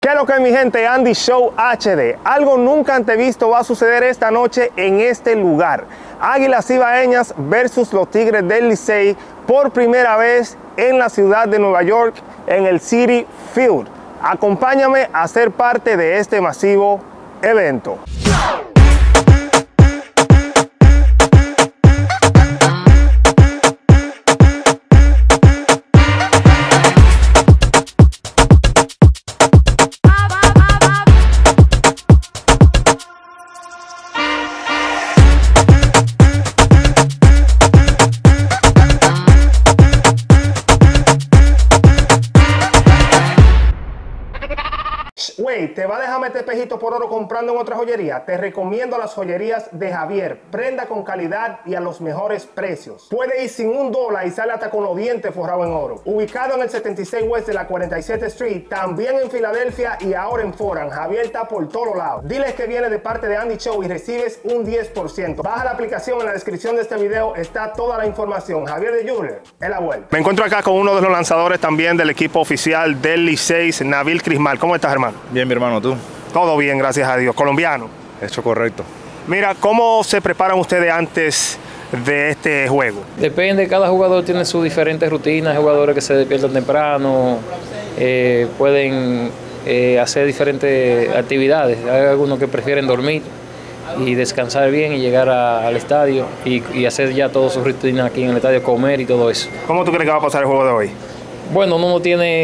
¿Qué es lo que mi gente? Andy Show HD. Algo nunca antevisto va a suceder esta noche en este lugar. Águilas Ibaeñas versus los Tigres del Licey por primera vez en la ciudad de Nueva York en el Citi Field. Acompáñame a ser parte de este masivo evento. Wey, ¿te va a dejar meter pejito por oro comprando en otra joyería? Te recomiendo las joyerías de Javier. Prenda con calidad y a los mejores precios. Puede ir sin $1 y sale hasta con los dientes forrados en oro. Ubicado en el 76 West de la 47th Street, también en Filadelfia y ahora en Foran. Javier está por todos lados. Diles que viene de parte de Andy Show y recibes un 10%. Baja la aplicación, en la descripción de este video está toda la información. Javier de Jeweler, en la vuelta. Me encuentro acá con uno de los lanzadores también del equipo oficial del Licey, Nabil Crismal. ¿Cómo estás, hermano? Bien, mi hermano, ¿tú? Todo bien, gracias a Dios. ¿Colombiano? Hecho correcto. Mira, ¿cómo se preparan ustedes antes de este juego? Depende, cada jugador tiene sus diferentes rutinas. Hay jugadores que se despiertan temprano, pueden hacer diferentes actividades. Hay algunos que prefieren dormir y descansar bien y llegar al estadio y hacer ya todas sus rutinas aquí en el estadio, comer y todo eso. ¿Cómo tú crees que va a pasar el juego de hoy? Bueno, uno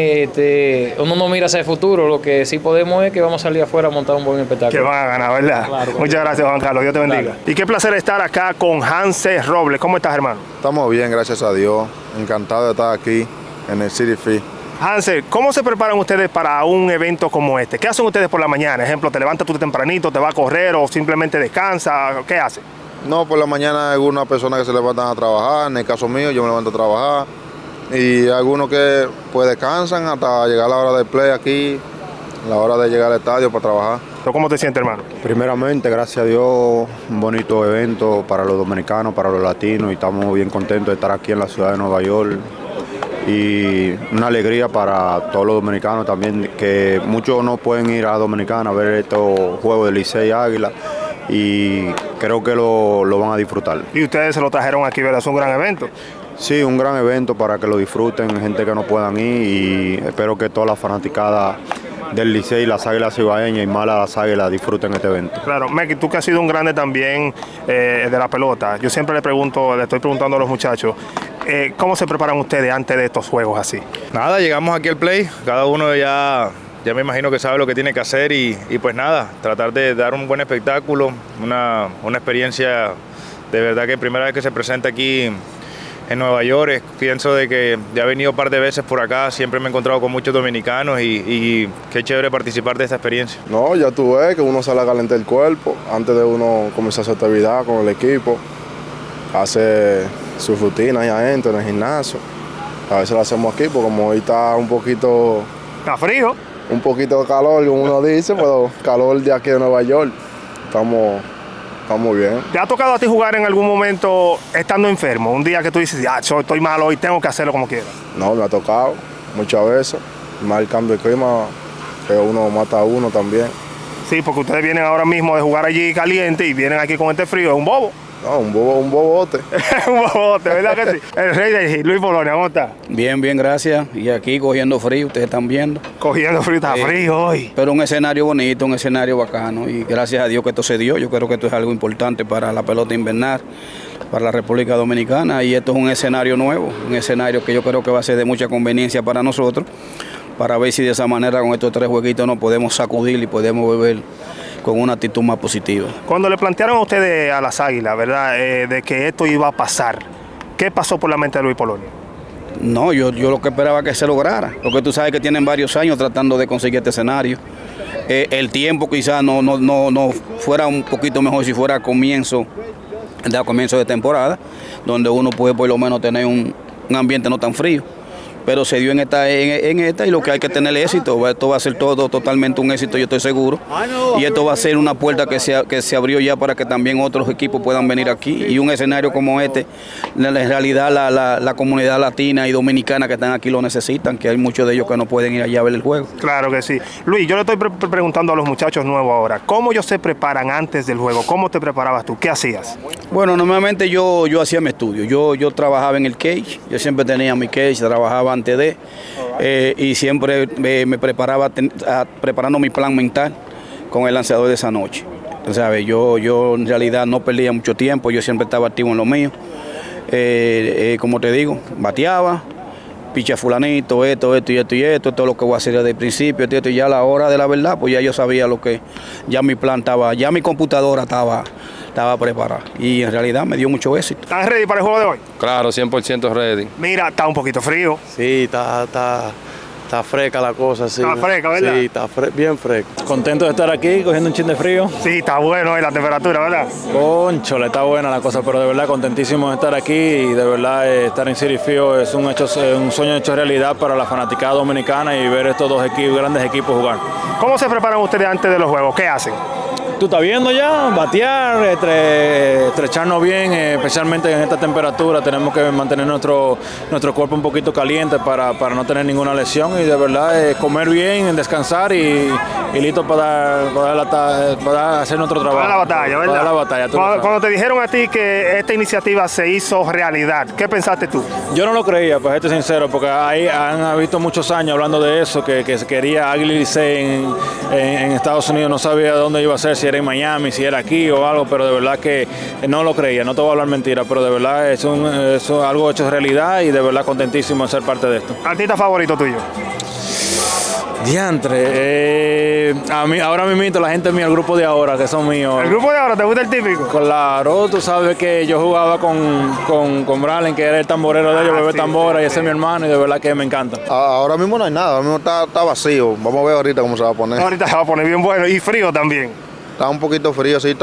no mira hacia el futuro. Lo que sí podemos es que vamos a salir afuera a montar un buen espectáculo. Que van a ganar, ¿verdad? Claro, muchas gracias, Juan Carlos. Dios te bendiga. Claro. Y qué placer estar acá con Hansel Robles. ¿Cómo estás, hermano? Estamos bien, gracias a Dios. Encantado de estar aquí en el Citi Field. Hansel, ¿cómo se preparan ustedes para un evento como este? ¿Qué hacen ustedes por la mañana? Ejemplo, ¿te levantas tú tempranito, te vas a correr o simplemente descansa? ¿Qué haces? No, por la mañana hay algunas personas que se levantan a trabajar. En el caso mío, yo me levanto a trabajar. Y algunos que pues descansan hasta llegar a la hora del play aquí, la hora de llegar al estadio para trabajar. ¿Cómo te sientes, hermano? Primeramente, gracias a Dios, un bonito evento para los dominicanos, para los latinos, y estamos bien contentos de estar aquí en la ciudad de Nueva York. Y una alegría para todos los dominicanos también, que muchos no pueden ir a Dominicana a ver estos juegos de Licey y Águila, y creo que lo van a disfrutar. Y ustedes se lo trajeron aquí, ¿verdad? Es un gran evento. Sí, un gran evento para que lo disfruten, gente que no puedan ir, y espero que todas las fanaticadas del Licey, las Águilas Ibaeñas y malas las Águilas disfruten este evento. Claro, Meki, tú que has sido un grande también de la pelota, yo siempre le estoy preguntando a los muchachos, ¿cómo se preparan ustedes antes de estos juegos así? Nada, llegamos aquí al play, cada uno ya me imagino que sabe lo que tiene que hacer y pues nada, tratar de dar un buen espectáculo, una experiencia de verdad que primera vez que se presenta aquí en Nueva York. Pienso de que ya he venido un par de veces por acá, siempre me he encontrado con muchos dominicanos y qué chévere participar de esta experiencia. No, ya tú ves que uno sale a calentar el cuerpo antes de uno comenzar su actividad con el equipo, hace sus rutinas allá adentro en el gimnasio. A veces lo hacemos aquí, porque como hoy está un poquito... ¿Está frío? Un poquito de calor, como uno dice, pero calor de aquí de Nueva York. Estamos bien. ¿Te ha tocado a ti jugar en algún momento estando enfermo? Un día que tú dices, estoy malo hoy, tengo que hacerlo como quiera. No, me ha tocado muchas veces. Más el cambio de clima, que uno mata a uno también. Sí, porque ustedes vienen ahora mismo de jugar allí caliente y vienen aquí con este frío. ¿Es un bobo? No, un bobote. Un bobote, ¿verdad que sí? El rey de Luis Polonia, ¿cómo está? Bien, bien, gracias. Y aquí cogiendo frío, ustedes están viendo. Cogiendo frío, está frío hoy. Pero un escenario bonito, un escenario bacano. Y gracias a Dios que esto se dio. Yo creo que esto es algo importante para la pelota invernal, para la República Dominicana. Y esto es un escenario nuevo, un escenario que yo creo que va a ser de mucha conveniencia para nosotros, para ver si de esa manera con estos 3 jueguitos nos podemos sacudir y podemos volver con una actitud más positiva. Cuando le plantearon a ustedes a las Águilas, ¿verdad?, de que esto iba a pasar, ¿qué pasó por la mente de Luis Polonia? No, yo lo que esperaba que se lograra, porque tú sabes que tienen varios años tratando de conseguir este escenario. El tiempo quizás no fuera un poquito mejor si fuera a comienzo de temporada, donde uno puede por lo menos tener un ambiente no tan frío. pero se dio en esta y lo que hay que tener éxito. Esto va a ser todo totalmente un éxito, yo estoy seguro. Y esto va a ser una puerta que se abrió ya para que también otros equipos puedan venir aquí. Y un escenario como este, en realidad la comunidad latina y dominicana que están aquí lo necesitan, que hay muchos de ellos que no pueden ir allá a ver el juego. Claro que sí. Luis, yo le estoy preguntando a los muchachos nuevos ahora, ¿cómo ellos se preparan antes del juego? ¿Cómo te preparabas tú? ¿Qué hacías? Bueno, normalmente yo hacía mi estudio. Yo trabajaba en el cage, yo siempre tenía mi cage, trabajaba antes de, y siempre me preparaba preparando mi plan mental con el lanzador de esa noche. ¿Sabes? Yo en realidad no perdía mucho tiempo, yo siempre estaba activo en lo mío. Como te digo, bateaba, picha fulanito, esto es lo que voy a hacer desde el principio, esto, y ya a la hora de la verdad, pues ya yo sabía lo que, ya mi plan estaba, ya mi computadora estaba preparada, y en realidad me dio mucho éxito. ¿Estás ready para el juego de hoy? Claro, 100% ready. Mira, está un poquito frío. Sí, está fresca la cosa, sí. Está fresca, ¿verdad? Sí, está bien fresca. Contento de estar aquí, cogiendo un chin de frío. Sí, está bueno la temperatura, ¿verdad? Conchole, está buena la cosa, pero de verdad contentísimo de estar aquí y de verdad estar en Citi Field es un sueño hecho realidad para la fanaticada dominicana y ver estos dos grandes equipos jugar. ¿Cómo se preparan ustedes antes de los juegos? ¿Qué hacen? Tú estás viendo ya, batear, estrecharnos bien, especialmente en esta temperatura. Tenemos que mantener nuestro cuerpo un poquito caliente para no tener ninguna lesión y de verdad comer bien, descansar y listo para hacer nuestro trabajo. Para la batalla, ¿verdad? Para la batalla. Cuando te dijeron a ti que esta iniciativa se hizo realidad, ¿qué pensaste tú? Yo no lo creía, pues estoy sincero, porque ahí han visto muchos años hablando de eso, que se quería Águila Licey en Estados Unidos, no sabía dónde iba a ser, si era en Miami, si era aquí o algo, pero de verdad que no lo creía, no te voy a hablar mentira, pero de verdad es algo hecho realidad y de verdad contentísimo de ser parte de esto. ¿Artista favorito tuyo? Diantre, a mí ahora mismo la gente mía, el grupo de ahora, que son míos. ¿El grupo de ahora te gusta el típico? Claro, tú sabes que yo jugaba con Bralen, que era el tamborero de ellos, Bebé sí, Tambora, sí, y ese es mi hermano, y de verdad que me encanta. Ahora mismo no hay nada, ahora mismo está vacío. Vamos a ver ahorita cómo se va a poner. Ahorita se va a poner bien bueno y frío también. Está un poquito frío, sí,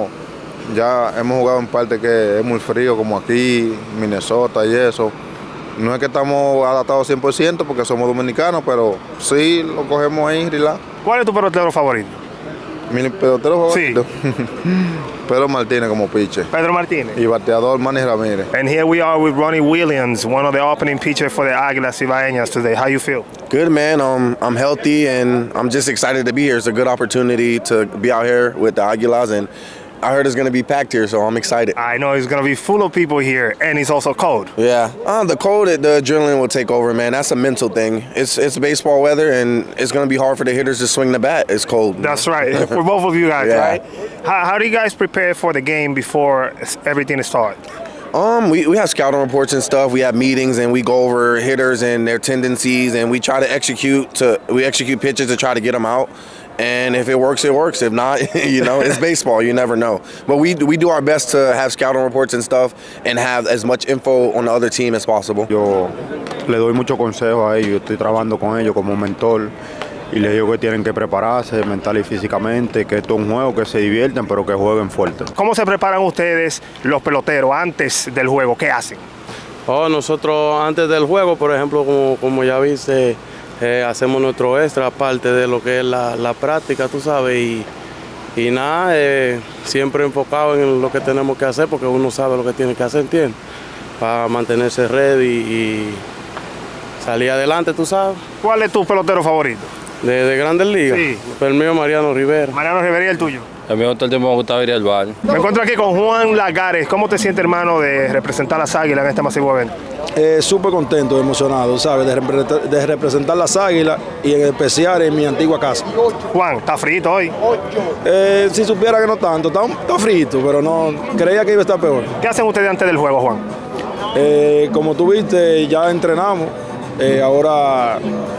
ya hemos jugado en parte que es muy frío, como aquí, Minnesota y eso. No es que estamos adaptados 100% porque somos dominicanos, pero sí lo cogemos ahí, relax. ¿Cuál es tu pelotero favorito? Mi pelotero favorito. Sí. Pedro Martínez como pitcher. Pedro Martínez. Y bateador Manny Ramírez. And here we are with Ronnie Williams, one of the opening pitchers for the Águilas Cibaeñas today. How you feel? Good, man. I'm healthy and I'm just excited to be here. It's a good opportunity to be out here with the Águilas, and I heard it's going to be packed here, so I'm excited. I know it's going to be full of people here, and it's also cold. Yeah, the cold, the adrenaline will take over, man. That's a mental thing. It's baseball weather, and it's going to be hard for the hitters to swing the bat. It's cold. That's right, for both of you guys, Yeah. right? How do you guys prepare for the game before everything starts? We have scouting reports and stuff. We have meetings, and we go over hitters and their tendencies, and we try to execute pitches to try to get them out. And if it works, it works. If not, it's baseball. You never know. But we do our best to have scouting reports and stuff and have as much info on the other team as possible. Yo le doy mucho consejo a ellos, estoy trabajando con ellos como mentor y les digo que tienen que prepararse mental y físicamente, que esto es un juego, que se divierten, pero que jueguen fuerte. ¿Cómo se preparan ustedes, los peloteros, antes del juego? ¿Qué hacen? Nosotros antes del juego, por ejemplo, como ya viste, hacemos nuestro extra, aparte de lo que es la práctica, tú sabes, y nada, siempre enfocado en lo que tenemos que hacer, porque uno sabe lo que tiene que hacer, ¿entiendes? Para mantenerse ready y salir adelante, tú sabes. ¿Cuál es tu pelotero favorito? De Grandes Ligas. Sí. El mío, Mariano Rivera. Mariano Rivera, ¿y el tuyo? A mí todo el tiempo me gustaba ir al bar. Me encuentro aquí con Juan Lagares. ¿Cómo te sientes, hermano, de representar a las Águilas en este masivo evento? Súper contento, emocionado, ¿sabes? De representar las Águilas y en especial en mi antigua casa. Juan, ¿está frito hoy? Si supiera que no tanto, está frito, pero no creía que iba a estar peor. ¿Qué hacen ustedes antes del juego, Juan? Como tú viste, ya entrenamos. Ahora,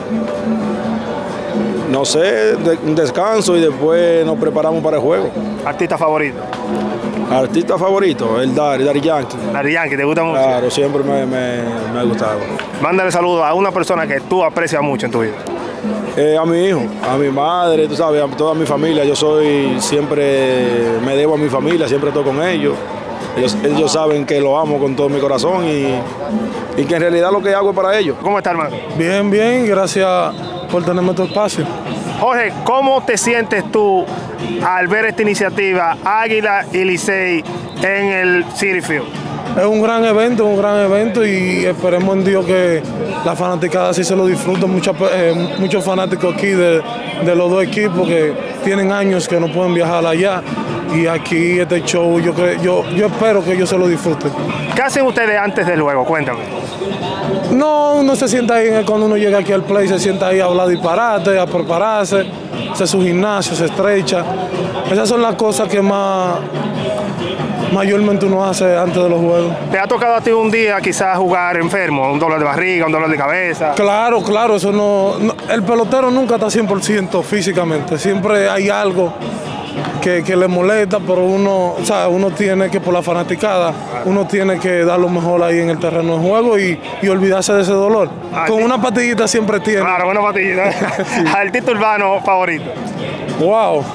no sé, un descanso y después nos preparamos para el juego. ¿Artista favorito? Artista favorito, el Daddy Yankee. Daddy Yankee, ¿te gusta mucho? Claro, siempre me ha gustado. Mándale saludos a una persona que tú aprecias mucho en tu vida. A mi hijo, a mi madre, tú sabes, a toda mi familia. Yo siempre me debo a mi familia, siempre estoy con ellos. Ellos saben que lo amo con todo mi corazón y que en realidad lo que hago es para ellos. ¿Cómo está, hermano? Bien, bien, gracias por tenerme tu espacio. Jorge, ¿cómo te sientes tú al ver esta iniciativa Águila y Licey en el Citi Field? Es un gran evento y esperemos en Dios que la fanaticada sí se lo disfruten. Muchos fanáticos aquí de los dos equipos que tienen años que no pueden viajar allá. Y aquí este show, yo espero que ellos se lo disfruten. ¿Qué hacen ustedes antes del juego? Cuéntame. No, uno se sienta ahí cuando uno llega aquí al play, se sienta ahí a hablar disparate, a prepararse, hace su gimnasio, se estrecha. Esas son las cosas que mayormente uno hace antes de los juegos. ¿Te ha tocado a ti un día quizás jugar enfermo? ¿Un dolor de barriga, un dolor de cabeza? Claro, eso no. El pelotero nunca está 100% físicamente. Siempre hay algo que le molesta, pero uno tiene que, por la fanaticada, uno tiene que dar lo mejor ahí en el terreno de juego y olvidarse de ese dolor. Con una patillita siempre tiene. Claro, una patillita. Sí. Artista urbano favorito. Wow.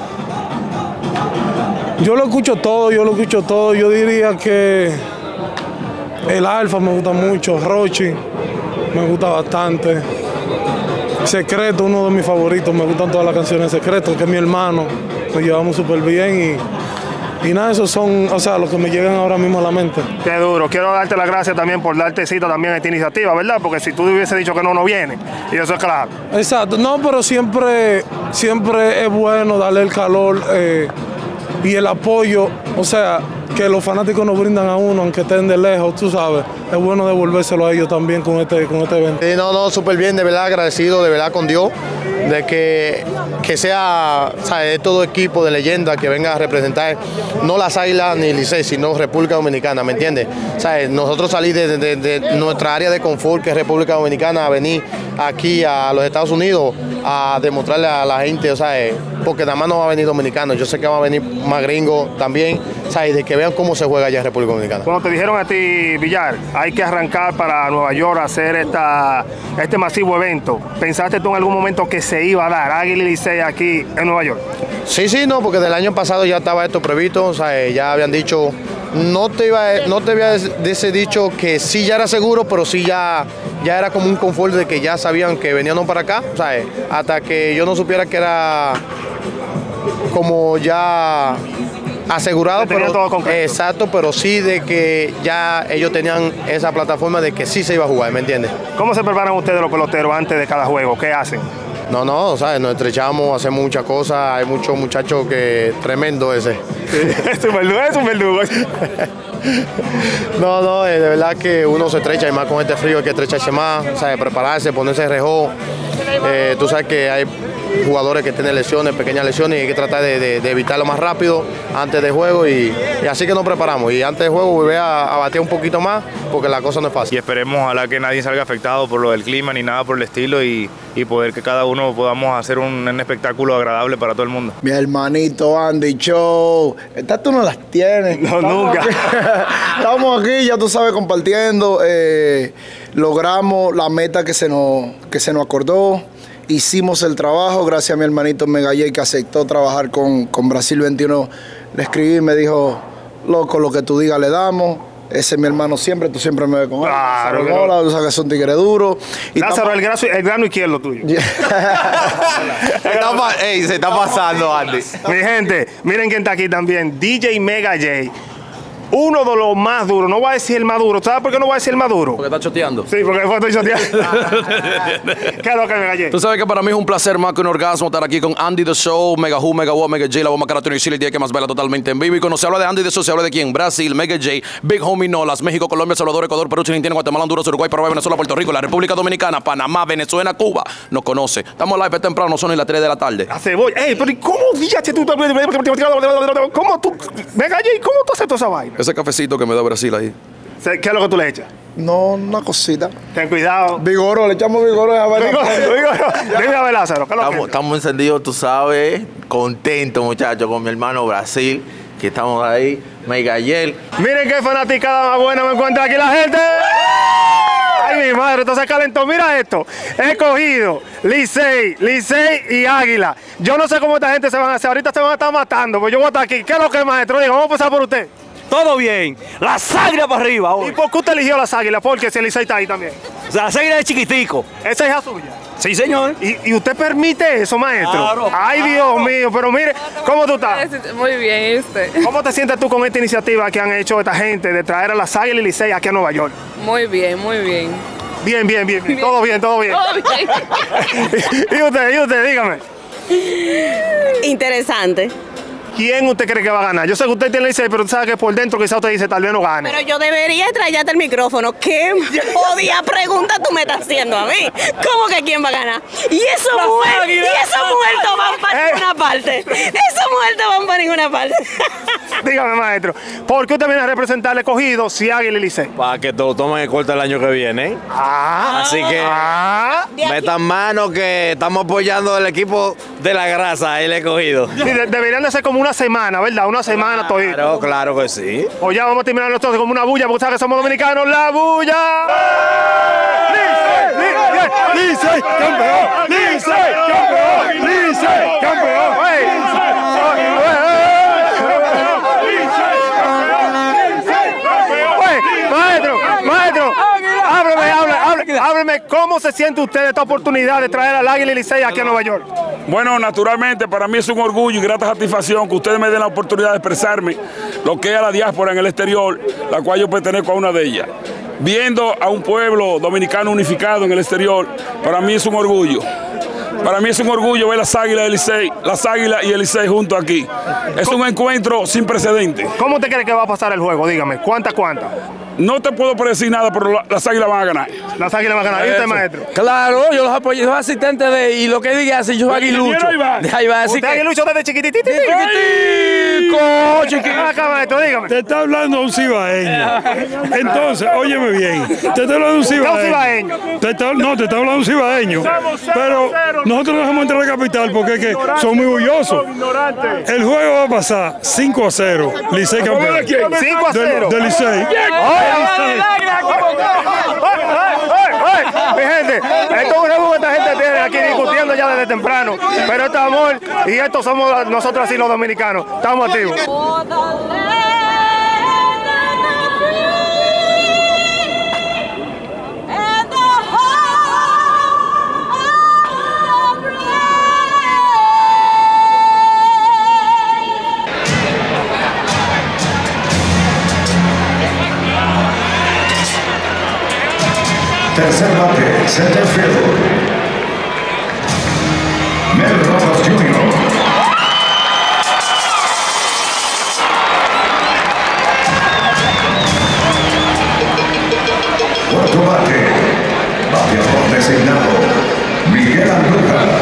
Yo lo escucho todo. Yo diría que el Alfa me gusta mucho, Rochi me gusta bastante. Secreto, uno de mis favoritos, me gustan todas las canciones de Secreto, que es mi hermano, nos llevamos súper bien y nada, esos son, los que me llegan ahora mismo a la mente. Qué duro, quiero darte las gracias también por darte cita también a esta iniciativa, ¿verdad? Porque si tú hubiese dicho que no viene, y eso es claro. Exacto, no, pero siempre es bueno darle el calor y el apoyo, que los fanáticos nos brindan a uno, aunque estén de lejos, tú sabes, es bueno devolvérselo a ellos también con este evento. No, súper bien, de verdad agradecido, de verdad con Dios, de que sea, ¿sabes?, todo equipo de leyenda que venga a representar no las Águilas ni Licey, sino República Dominicana, ¿me entiendes? ¿Sabes? Nosotros salir de nuestra área de confort, que es República Dominicana, a venir aquí a los Estados Unidos a demostrarle a la gente, ¿sabes?, porque nada más no va a venir dominicano, yo sé que va a venir más gringo también, ¿sabes?, de que vean cómo se juega allá en República Dominicana. Cuando te dijeron a ti, Villar, hay que arrancar para Nueva York a hacer este masivo evento, ¿pensaste tú en algún momento que se iba a dar Águila y Licey aquí en Nueva York? Sí, no, porque del año pasado ya estaba esto previsto, ¿sabes?, ya habían dicho, no te había dicho que sí ya era seguro, pero sí ya era como un confort de que ya sabían que venían para acá, ¿sabes?, hasta que yo no supiera que era como ya asegurado, pero todo concreto. Exacto, pero sí de que ya ellos tenían esa plataforma de que sí se iba a jugar, ¿me entiendes? ¿Cómo se preparan ustedes los peloteros antes de cada juego? ¿Qué hacen? No, ¿sabes?, nos estrechamos, hacemos muchas cosas, hay muchos muchachos que tremendo ese. Es un verdugo. No, de verdad que uno se estrecha y más con este frío hay que estrecharse más, ¿sabes?, prepararse, ponerse reloj. Tú sabes que hay jugadores que tienen lesiones, pequeñas lesiones, y hay que tratar de evitarlo más rápido antes del juego y así que nos preparamos. Y antes del juego volver a batear un poquito más porque la cosa no es fácil. Y esperemos ojalá que nadie salga afectado por lo del clima ni nada por el estilo y poder que cada uno podamos hacer un espectáculo agradable para todo el mundo. Mi hermanito Andy Show, estas tú no las tienes. No, nunca. Estamos aquí, ya tú sabes, compartiendo. Logramos la meta que se nos acordó. Hicimos el trabajo, gracias a mi hermanito Megalley que aceptó trabajar con Brasil 21. Le escribí y me dijo, loco, lo que tú digas le damos. Ese es mi hermano siempre, tú siempre me ves con él. Claro. Tú sabes que es un tigre duro. Lázaro, el grano izquierdo tuyo. Se está pasando, Andy. Mi gente, miren quién está aquí también. DJ Megalley. Uno de los más duros, no voy a decir el más duro. ¿Sabes por qué no voy a decir el más duro? Porque está choteando. Sí, porque estoy choteando. ¿Qué es lo que me gallé? Tú sabes que para mí es un placer más que un orgasmo estar aquí con Andy The Show, Mega Who, Mega What, Mega J, la bomba carátona y el día que más vela totalmente en vivo. Y cuando se habla de Andy The Show, se habla de quién? Brasil, Mega J, Big Homie Nolas, México, Colombia, Salvador, Ecuador, Perú, Chile, Argentina, Guatemala, Honduras, Uruguay, Paraguay, Venezuela, Puerto Rico, la República Dominicana, Panamá, Venezuela, Cuba. Nos conoce. Estamos live, es temprano, son las 3 de la tarde. Hace voy. Ey, pero ¿cómo diaste tú? ¿Cómo tú? Mega J, ¿cómo tú haces toda esa vaina? Ese cafecito que me da Brasil ahí. ¿Qué es lo que tú le echas? No, una cosita. Ten cuidado. Vigoro, le echamos vigoro a ver. Dime a ver, Lázaro. Estamos encendidos, tú sabes, contentos, muchachos, con mi hermano Brasil, que estamos ahí, Megalley. Miren qué fanaticada más buena me encuentra aquí la gente. Ay, mi madre, entonces calentó. Mira esto. He cogido Licey y Águila. Yo no sé cómo esta gente se van a hacer. Ahorita se van a estar matando, pues yo voy a estar aquí. ¿Qué es lo que es, maestro? Digo, vamos a pasar por usted. todo bien. Las águilas para arriba. ¿Y por qué usted eligió las águilas? Porque si el Licey está ahí también. O sea, las águilas de chiquitico. ¿Esa es hija suya? Sí, señor. ¿Y usted permite eso, maestro? Claro. Ay, Dios mío, pero mire, ¿cómo tú estás? Muy bien, ¿y usted? ¿Cómo te sientes tú con esta iniciativa que han hecho esta gente de traer a las águilas y Licey aquí a Nueva York? Muy bien, muy bien. Bien. Todo bien. Todo bien. ¿Y usted, dígame? Interesante. ¿Quién usted cree que va a ganar? Yo sé que usted tiene el Licey, pero usted sabe que por dentro quizá usted dice tal vez no gane. Pero yo debería traerte el micrófono. ¿Qué jodida pregunta tú me estás haciendo a mí? ¿Cómo que quién va a ganar? Y esos muertos van para ninguna parte. Esos muertos van para ninguna parte. Dígame, maestro, ¿por qué usted viene a representar al Escogido si Águila y Licey? Para que te lo tomen en cuenta el año que viene. Así que metan mano que estamos apoyando al equipo de la grasa, el Escogido. Sí, deberían de ser como una semana, ¿verdad? Una semana todito. Claro que sí. O ya vamos a terminar nosotros como una bulla, porque sabes que somos dominicanos. ¡La bulla! ¡Licey, campeón! ¡Licey, campeón! ¡Licey, campeón! Maestro, ábreme, ¿cómo se siente usted de esta oportunidad de traer al Águila y Licey aquí a Nueva York? Bueno, naturalmente, para mí es un orgullo y grata satisfacción que ustedes me den la oportunidad de expresarme lo que es a la diáspora en el exterior, la cual yo pertenezco a una de ellas. Viendo a un pueblo dominicano unificado en el exterior, para mí es un orgullo. Para mí es un orgullo ver las águilas del Licey, las águilas y el Licey juntos aquí. Es un encuentro sin precedentes. ¿Cómo usted cree que va a pasar el juego? Dígame, ¿cuánta? No te puedo predecir nada, pero las águilas van a ganar. Las águilas van a ganar. ¿Y usted, maestro? Claro, yo los apoyo, soy asistente de, y lo que diga, si yo soy aguilucho. Ahí va. ¿Usted aguilucho desde chiquitito? Acá, maestro, dígame. Te está hablando un cibaeño. Entonces, óyeme bien. Te está hablando un cibaeño. Te está hablando un cibaeño. Pero nosotros no dejamos entrar a la capital porque es que son muy orgullosos. El juego va a pasar 5-0. Licey campeón. 5-0. Del Licey. Mi gente, esto es un revuelo que esta gente tiene aquí discutiendo ya desde temprano, pero esto es amor y esto somos nosotros así los dominicanos, estamos activos. Tercer bate, center field. Mel Rojas Jr. Cuarto bate, bateador designado, Miguel Andújar.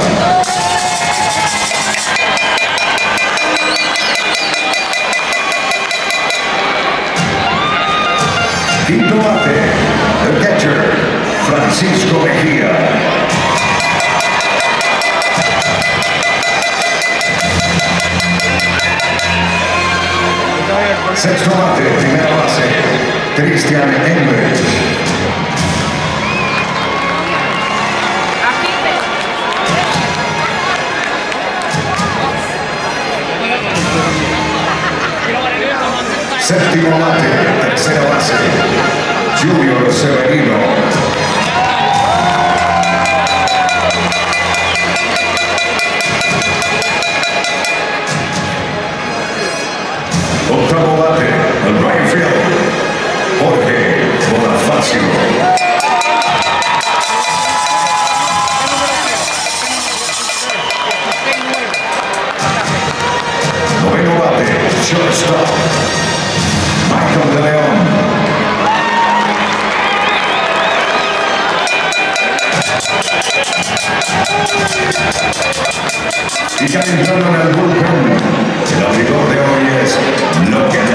Quinto bate, el catcher, Francisco Mejía. Sexto bate, primera base, Cristian English. Séptimo bate, tercera base, Junior Severino. Octavo bate, el right field, Jorge Bonifacio. Noveno bate, shortstop, Michael de León. Y ya entrando en el bullpen, el abridor de hoy es Logan